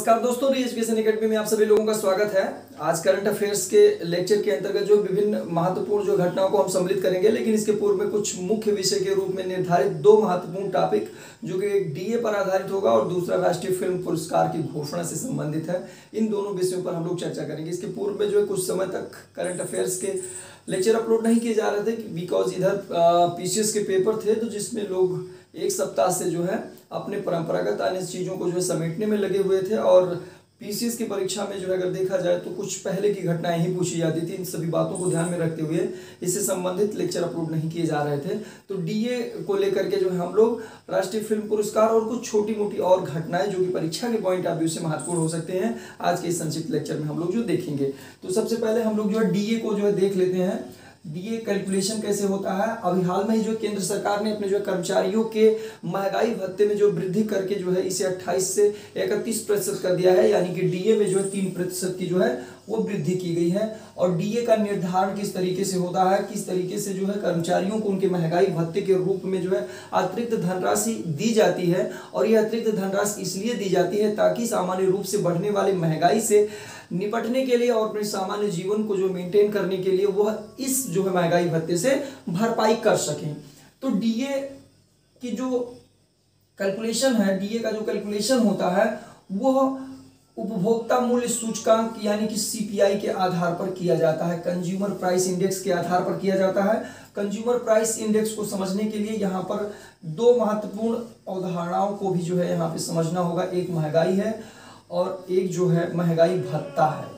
नमस्कार दोस्तों, education academy में आप सभी लोगों का स्वागत है। आज करंट अफेयर्स के लेक्चर के अंतर्गत जो विभिन्न महत्वपूर्ण जो घटनाओं को हम सम्मिलित करेंगे, लेकिन इसके पूर्व में कुछ मुख्य विषय के रूप में निर्धारित दो महत्वपूर्ण टॉपिक जो कि एक डीए पर आधारित होगा और दूसरा राष्ट्रीय फिल्म पुरस्कार की घोषणा से संबंधित है। इन दोनों विषयों पर हम लोग चर्चा करेंगे। इसके पूर्व में जो है कुछ समय तक करंट अफेयर्स के लेक्चर अपलोड नहीं किए जा रहे थे बिकॉज इधर पीसीएस के पेपर थे, तो जिसमें लोग एक सप्ताह से जो है अपने परंपरागत अन्य चीज़ों को जो है समेटने में लगे हुए थे। और पीसीएस की परीक्षा में जो है अगर देखा जाए तो कुछ पहले की घटनाएं ही पूछी जाती थी। इन सभी बातों को ध्यान में रखते हुए इससे संबंधित लेक्चर अपलोड नहीं किए जा रहे थे। तो डीए को लेकर के जो है हम लोग राष्ट्रीय फिल्म पुरस्कार और कुछ छोटी मोटी और घटनाएं जो कि परीक्षा के पॉइंट ऑफ व्यू से महत्वपूर्ण हो सकते हैं, आज के इस संक्षिप्त लेक्चर में हम लोग जो देखेंगे। तो सबसे पहले हम लोग जो है डीए को जो है देख लेते हैं। डीए कैलकुलेशन कैसे होता है। अभी हाल में ही जो केंद्र सरकार ने अपने जो कर्मचारियों के महंगाई भत्ते में जो वृद्धि करके जो है इसे 28 से 31% कर दिया है, यानी कि डीए में जो है 3% की जो है वो वृद्धि की गई है। और डीए का निर्धारण किस तरीके से होता है, किस तरीके से जो है कर्मचारियों को उनके महंगाई भत्ते के रूप में जो है अतिरिक्त धनराशि दी जाती है। और यह अतिरिक्त धनराशि इसलिए दी जाती है ताकि सामान्य रूप से बढ़ने वाली महंगाई से निपटने के लिए और अपने सामान्य जीवन को जो मेंटेन करने के लिए वह इस जो है महंगाई भत्ते से भरपाई कर सकें। तो डीए की जो कैलकुलेशन है, डीए का जो कैलकुलेशन होता है वह उपभोक्ता मूल्य सूचकांक यानी कि सीपीआई के आधार पर किया जाता है, कंज्यूमर प्राइस इंडेक्स के आधार पर किया जाता है। कंज्यूमर प्राइस इंडेक्स को समझने के लिए यहाँ पर दो महत्वपूर्ण अवधारणाओं को भी जो है यहाँ पे समझना होगा। एक महंगाई है और एक जो है महंगाई भत्ता है।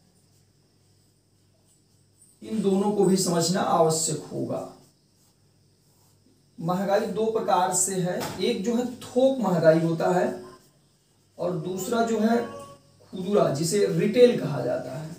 इन दोनों को भी समझना आवश्यक होगा। महंगाई दो प्रकार से है, एक जो है थोक महंगाई होता है और दूसरा जो है खुदरा, जिसे रिटेल कहा जाता है।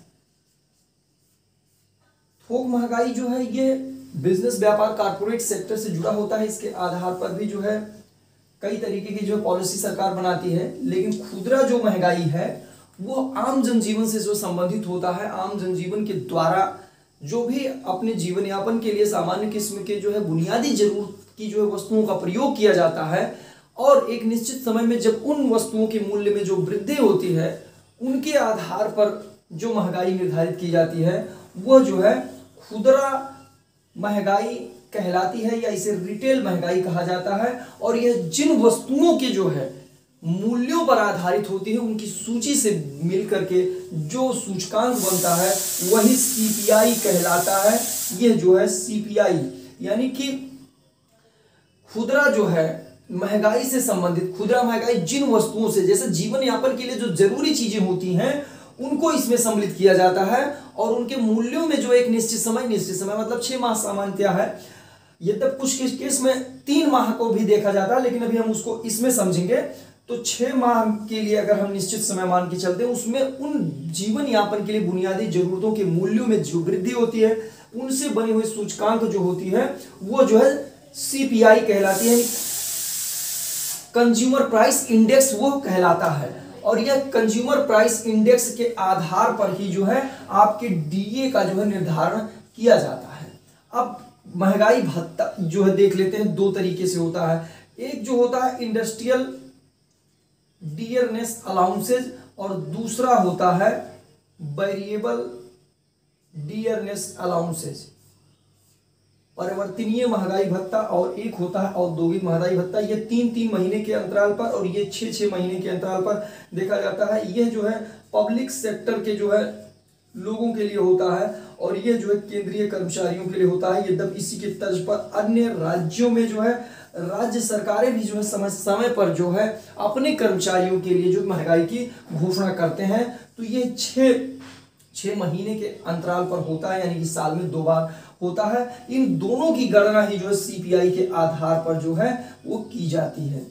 थोक महंगाई जो है ये बिजनेस व्यापार कारपोरेट सेक्टर से जुड़ा होता है। इसके आधार पर भी जो है कई तरीके की जो पॉलिसी सरकार बनाती है। लेकिन खुदरा जो महंगाई है वो आम जनजीवन से जो संबंधित होता है, आम जनजीवन के द्वारा जो भी अपने जीवन यापन के लिए सामान्य किस्म के जो है बुनियादी जरूरत की जो है वस्तुओं का प्रयोग किया जाता है और एक निश्चित समय में जब उन वस्तुओं के मूल्य में जो वृद्धि होती है उनके आधार पर जो महंगाई निर्धारित की जाती है वह जो है खुदरा महंगाई कहलाती है या इसे रिटेल महंगाई कहा जाता है। और यह जिन वस्तुओं के जो है मूल्यों पर आधारित होती है उनकी सूची से मिलकर के जो सूचकांक बनता है वही सीपीआई कहलाता है। यह जो है सीपीआई यानी कि खुदरा जो है महंगाई से संबंधित, खुदरा महंगाई जिन वस्तुओं से जैसे जीवन यापन के लिए जो जरूरी चीजें होती हैं उनको इसमें सम्मिलित किया जाता है और उनके मूल्यों में जो एक निश्चित समय मतलब 6 माह सामान्यतया है। यद्यप कुछ केस में 3 माह को भी देखा जाता है, लेकिन अभी हम उसको इसमें समझेंगे। तो 6 माह के लिए अगर हम निश्चित समय मान के चलते हैं उसमें उन जीवन यापन के लिए बुनियादी जरूरतों के मूल्यों में जो वृद्धि होती है उनसे बनी हुई सूचकांक जो होती है वो जो है सीपीआई कहलाती है, कंज्यूमर प्राइस इंडेक्स वो कहलाता है। और यह कंज्यूमर प्राइस इंडेक्स के आधार पर ही जो है आपके डीए का जो है निर्धारण किया जाता है। अब महंगाई भत्ता जो है देख लेते हैं, दो तरीके से होता है। एक जो होता है इंडस्ट्रियल डियरनेस अलाउंसेज और दूसरा होता है वेरिएबल डियरनेस अलाउंसेज, परिवर्तनीय महंगाई भत्ता। और एक होता है औद्योगिक महंगाई भत्ता। ये 3-3 महीने के अंतराल पर और ये 6-6 महीने के अंतराल पर देखा जाता है। यह जो है पब्लिक सेक्टर के जो है लोगों के लिए होता है और यह जो है केंद्रीय कर्मचारियों के लिए होता है। यद्यप इसी के तर्ज पर अन्य राज्यों में जो है राज्य सरकारें भी जो है समय पर जो है अपने कर्मचारियों के लिए जो महंगाई की घोषणा करते हैं। तो ये 6 महीने के अंतराल पर होता है, यानी कि साल में 2 बार होता है। इन दोनों की गणना ही जो है सीपीआई के आधार पर जो है वो की जाती है।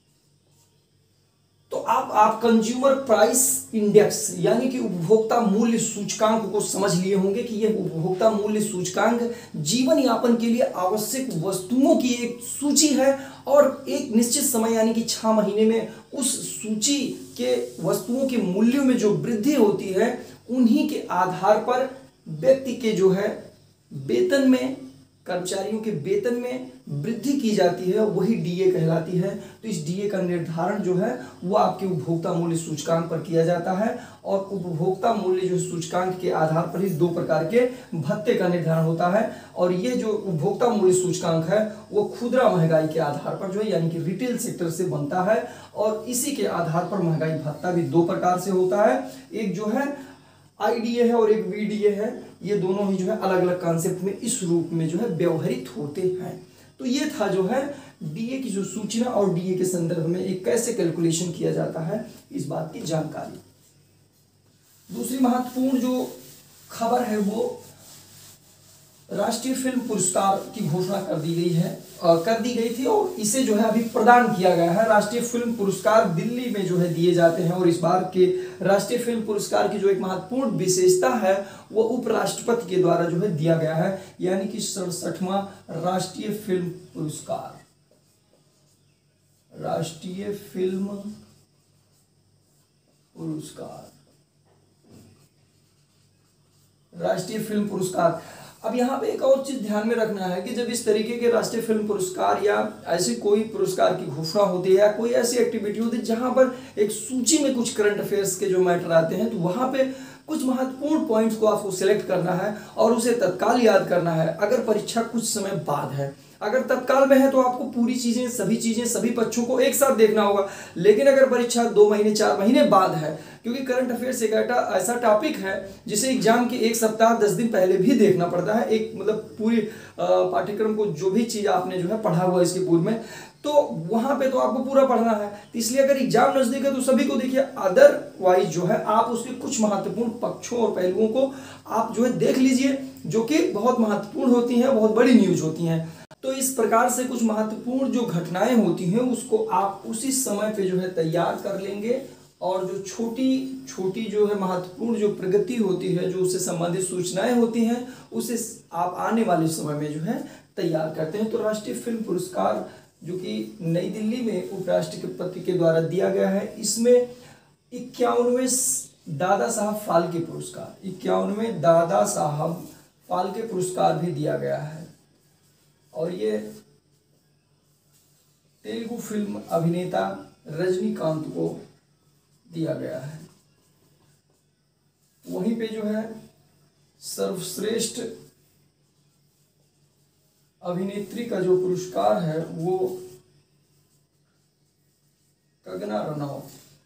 तो आप कंज्यूमर प्राइस इंडेक्स यानी कि उपभोक्ता मूल्य सूचकांक को समझ लिए होंगे कि यह उपभोक्ता मूल्य सूचकांक जीवन यापन के लिए आवश्यक वस्तुओं की एक सूची है और एक निश्चित समय यानी कि 6 महीने में उस सूची के वस्तुओं के मूल्यों में जो वृद्धि होती है उन्हीं के आधार पर व्यक्ति के जो है वेतन में कर्मचारियों के वेतन में वृद्धि की जाती है वही डीए कहलाती है। तो इस डीए का निर्धारण जो है वो आपके उपभोक्ता मूल्य सूचकांक पर किया जाता है और उपभोक्ता मूल्य जो सूचकांक के आधार पर ही दो प्रकार के भत्ते का निर्धारण होता है। और ये जो उपभोक्ता मूल्य सूचकांक है वो खुदरा महंगाई के आधार पर जो है यानी कि रिटेल सेक्टर से बनता है और इसी के आधार पर महंगाई भत्ता भी दो प्रकार से होता है, एक जो है आईडीए है और एक वीडीए है। ये दोनों ही जो है अलग अलग कॉन्सेप्ट में इस रूप में जो है व्यवहारित होते हैं। तो ये था जो है डीए की जो सूचना और डीए के संदर्भ में एक कैसे कैलकुलेशन किया जाता है इस बात की जानकारी। दूसरी महत्वपूर्ण जो खबर है वो राष्ट्रीय फिल्म पुरस्कार की घोषणा कर दी गई थी और इसे जो है अभी प्रदान किया गया है। राष्ट्रीय फिल्म पुरस्कार दिल्ली में जो है दिए जाते हैं और इस बार के राष्ट्रीय फिल्म पुरस्कार की जो एक महत्वपूर्ण विशेषता है वो उपराष्ट्रपति के द्वारा जो है दिया गया है, यानी कि 67वां राष्ट्रीय फिल्म पुरस्कार। राष्ट्रीय फिल्म पुरस्कार, राष्ट्रीय फिल्म पुरस्कार। अब यहाँ पे एक और चीज ध्यान में रखना है कि जब इस तरीके के राष्ट्रीय फिल्म पुरस्कार या ऐसी कोई पुरस्कार की घोषणा होती है या कोई ऐसी एक्टिविटी होती है जहां पर एक सूची में कुछ करंट अफेयर्स के जो मैटर आते हैं, तो वहां पे कुछ महत्वपूर्ण पॉइंट्स को आपको सिलेक्ट करना है और उसे तत्काल याद करना है। अगर परीक्षा कुछ समय बाद है, अगर तत्काल में है तो आपको पूरी चीजें सभी पक्षों को एक साथ देखना होगा, लेकिन अगर परीक्षा 2 महीने 4 महीने बाद है, क्योंकि करंट अफेयर्स एक ऐसा टॉपिक है जिसे एग्जाम के 1 सप्ताह 10 दिन पहले भी देखना पड़ता है। एक मतलब पूरी पाठ्यक्रम को जो भी चीज आपने जो है पढ़ा हुआ इसके पूर्व में, तो वहां पे तो आपको पूरा पढ़ना है। तो इसलिए अगर एग्जाम नजदीक है तो सभी को देखिए, अदरवाइज जो है आप उसके कुछ महत्वपूर्ण पक्षों और पहलुओं को आप जो है देख लीजिए, जो कि बहुत महत्वपूर्ण होती हैं, बहुत बड़ी न्यूज होती हैं। तो इस प्रकार से कुछ महत्वपूर्ण जो घटनाएं होती हैं उसको आप उसी समय पे जो है तैयार कर लेंगे और जो छोटी छोटी जो है महत्वपूर्ण जो प्रगति होती है, जो उससे संबंधित सूचनाएं होती हैं, उसे आप आने वाले समय में जो है तैयार करते हैं। तो राष्ट्रीय फिल्म पुरस्कार जो कि नई दिल्ली में उपराष्ट्रपति के द्वारा दिया गया है, इसमें 51वें दादा साहब फाल्के पुरस्कार, 51वें दादा साहब फाल्के पुरस्कार भी दिया गया है और ये तेलुगु फिल्म अभिनेता रजनीकांत को दिया गया है। वहीं पे जो है सर्वश्रेष्ठ अभिनेत्री का जो पुरस्कार है वो कंगना रनौत,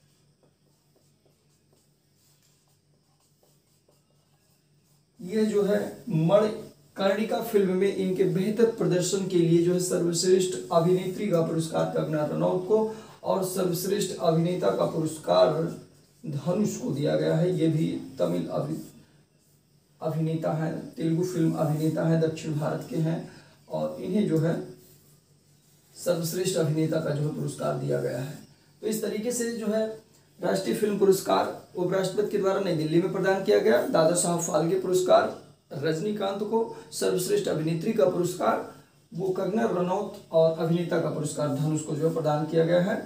ये जो है मणिकर्णिका फिल्म में इनके बेहतर प्रदर्शन के लिए जो है सर्वश्रेष्ठ अभिनेत्री का पुरस्कार कंगना रनौत को और सर्वश्रेष्ठ अभिनेता का पुरस्कार धनुष को दिया गया है। ये भी तमिल अभिनेता हैं, तेलुगु फिल्म अभिनेता हैं, दक्षिण भारत के हैं और इन्हें जो है सर्वश्रेष्ठ अभिनेता का जो है पुरस्कार दिया गया है। तो इस तरीके से जो है राष्ट्रीय फिल्म पुरस्कार उपराष्ट्रपति के द्वारा नई दिल्ली में प्रदान किया गया। दादा साहब फाल्के पुरस्कार रजनीकांत को, सर्वश्रेष्ठ अभिनेत्री का पुरस्कार वो कंगना रनौत और अभिनेता का पुरस्कार धनुष को जो है प्रदान किया गया है।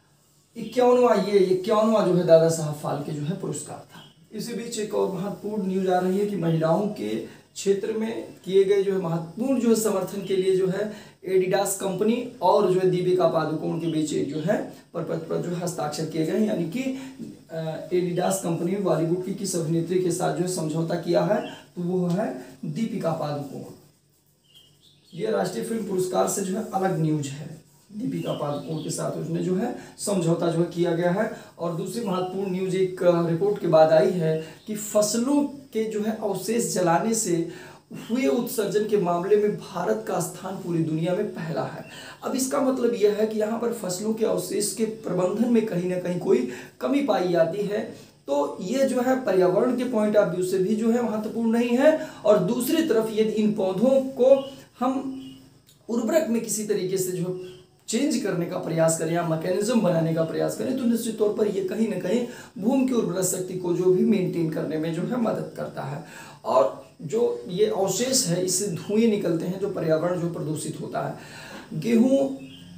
51वां जो है दादा साहब फाल्के जो है पुरस्कार था। इसी बीच एक और महत्वपूर्ण न्यूज आ रही है कि महिलाओं के क्षेत्र में किए गए जो है महत्वपूर्ण जो है समर्थन के लिए जो है एडिडास कंपनी और जो है दीपिका पादुकोण के बीच एक जो है प्रपत्र पर जो है हस्ताक्षर किए गए, यानी कि एडिडास कंपनी बॉलीवुड की किस अभिनेत्री के साथ जो है समझौता किया है, तो वो है दीपिका पादुकोण। ये राष्ट्रीय फिल्म पुरस्कार से जो है अलग न्यूज है, दीपिका पादुकोण के साथ उसने जो है समझौता जो है किया गया है। और दूसरी महत्वपूर्ण न्यूज एक रिपोर्ट के बाद आई है कि फसलों के जो है अवशेष जलाने से हुए उत्सर्जन के मामले में भारत का स्थान पूरी दुनिया में पहला है। अब इसका मतलब यह है कि यहाँ पर फसलों के अवशेष के प्रबंधन में कहीं ना कहीं कोई कमी पाई जाती है। तो ये जो है पर्यावरण के पॉइंट ऑफ व्यू से भी जो है महत्वपूर्ण नहीं है और दूसरी तरफ यदि इन पौधों को हम उर्वरक में किसी तरीके से जो चेंज करने का प्रयास करें या मैकेनिज्म बनाने का प्रयास करें तो निश्चित तौर पर ये कहीं ना कहीं भूमि की उर्वरा शक्ति को जो भी मेंटेन करने में जो है मदद करता है। और जो ये अवशेष है इससे धुएं निकलते हैं जो पर्यावरण जो प्रदूषित होता है। गेहूं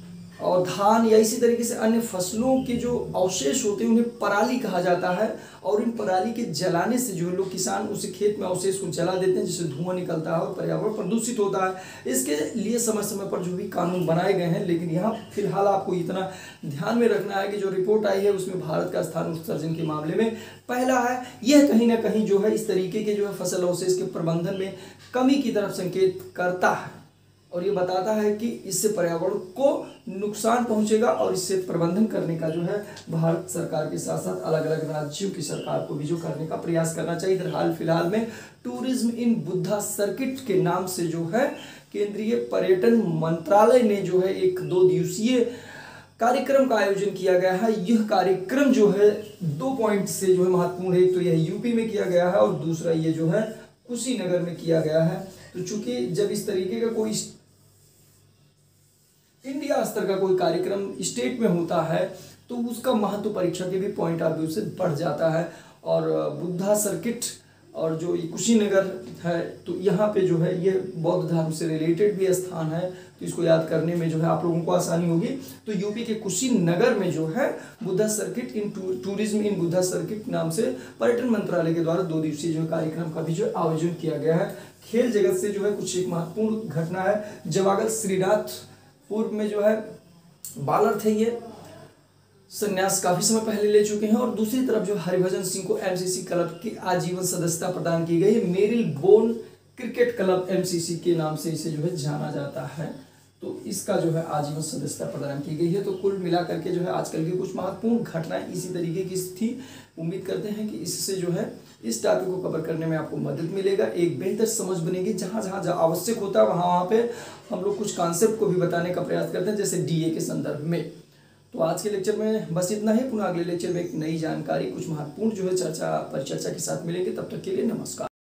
और धान या इसी तरीके से अन्य फसलों के जो अवशेष होते हैं उन्हें पराली कहा जाता है। और इन पराली के जलाने से जो लोग किसान उसे खेत में अवशेष को जला देते हैं, जिससे धुआं निकलता है और पर्यावरण प्रदूषित होता है। इसके लिए समय समय पर जो भी कानून बनाए गए हैं, लेकिन यहाँ फिलहाल आपको इतना ध्यान में रखना है कि जो रिपोर्ट आई है उसमें भारत का स्थान उत्सर्जन के मामले में पहला है। यह कहीं ना कहीं जो है इस तरीके के जो है फसल अवशेष के प्रबंधन में कमी की तरफ संकेत करता है और ये बताता है कि इससे पर्यावरण को नुकसान पहुंचेगा और इससे प्रबंधन करने का जो है भारत सरकार के साथ साथ अलग अलग राज्यों की सरकार को भी जो करने का प्रयास करना चाहिए। इधर हाल फिलहाल में टूरिज्म इन बुद्धा सर्किट के नाम से जो है केंद्रीय पर्यटन मंत्रालय ने जो है एक 2 दिवसीय कार्यक्रम का आयोजन किया गया है। यह कार्यक्रम जो है 2 पॉइंट से जो है महत्वपूर्ण है। एक तो यह यूपी में किया गया है और दूसरा ये जो है कुशीनगर में किया गया है। तो चूंकि जब इस तरीके का कोई इंडिया स्तर का कोई कार्यक्रम स्टेट में होता है तो उसका महत्व परीक्षा के भी पॉइंट ऑफ व्यू से बढ़ जाता है। और बुद्धा सर्किट और जो ये कुशीनगर है तो यहाँ पे जो है ये बौद्ध धर्म से रिलेटेड भी स्थान है, तो इसको याद करने में जो है आप लोगों को आसानी होगी। तो यूपी के कुशीनगर में जो है Buddha circuit in tourism in Buddha circuit नाम से पर्यटन मंत्रालय के द्वारा 2 दिवसीय जो कार्यक्रम का भी जो आयोजन किया गया है। खेल जगत से जो है कुछ एक महत्वपूर्ण घटना है। जवागल श्रीनाथ पूर्व में जो है बालर थे, ये संन्यास काफी समय पहले ले चुके हैं। और दूसरी तरफ जो हरिभजन सिंह को एमसीसी क्लब की आजीवन सदस्यता प्रदान की गई है। Marylebone cricket club MCC के नाम से इसे जो है जाना जाता है, तो इसका जो है आजीवन सदस्यता प्रदान की गई है। तो कुल मिलाकर के जो है आजकल की कुछ महत्वपूर्ण घटनाएं इसी तरीके की थी। उम्मीद करते हैं कि इससे जो है इस टॉपिक को कवर करने में आपको मदद मिलेगा, एक बेहतर समझ बनेगी। जहाँ जहाँ आवश्यक होता है वहाँ पे हम लोग कुछ कॉन्सेप्ट को भी बताने का प्रयास करते हैं, जैसे डीए के संदर्भ में। तो आज के लेक्चर में बस इतना ही। पुनः अगले लेक्चर में एक नई जानकारी कुछ महत्वपूर्ण जो है परिचर्चा के साथ मिलेंगे। तब तक के लिए नमस्कार।